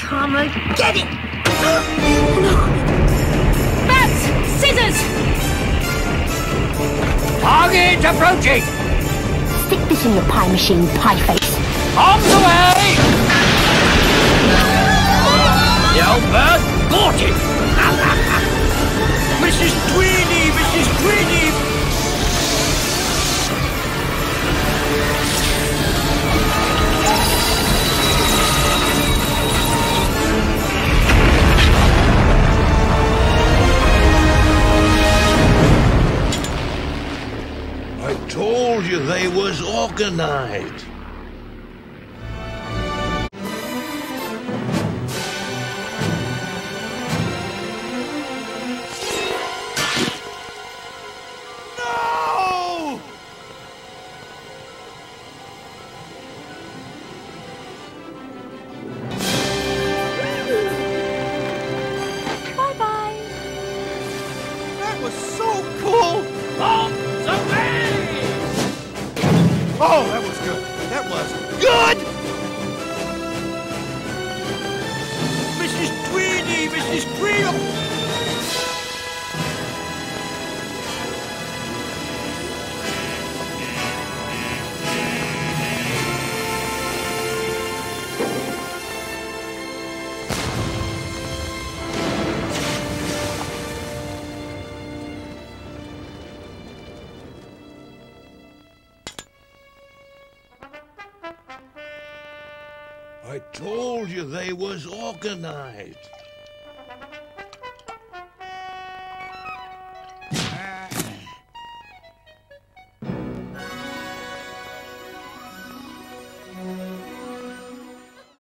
Thomas, get it! Bats! Scissors! Target approaching! Stick this in your pie machine, pie face. Arms away! The old bird caught it! Mrs. Tweedy! Mrs. Tweedy! I told you they was organized. No! Bye-bye. That was so cool! Bombs away! Oh, that was good. That was good! Mrs. Tweedy! Mrs. Tweedy! I told you they was organized.